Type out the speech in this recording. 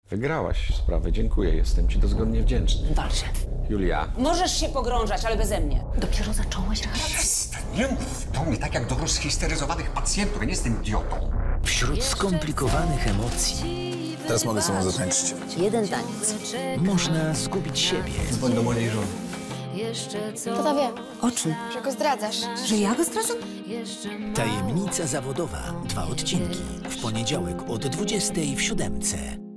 Wygrałaś sprawę, dziękuję, jestem ci dozgodnie wdzięczny. Wal się. Julia. Możesz się pogrążać, ale beze mnie. Dopiero zacząłeś rehabilitację. Przestań, nie mów do mnie tak jak do rozhisteryzowanych pacjentów, ja nie jestem idiotą. Wśród skomplikowanych emocji Teraz mogę sobą zatańczyć. Jeden taniec. można zgubić siebie. Dzwoń do mojej żony. Tata wie, O czym? że go zdradzasz. Że ja go zdradzam? Tajemnica zawodowa. 2 odcinki. W poniedziałek od 20:00 w 7:00.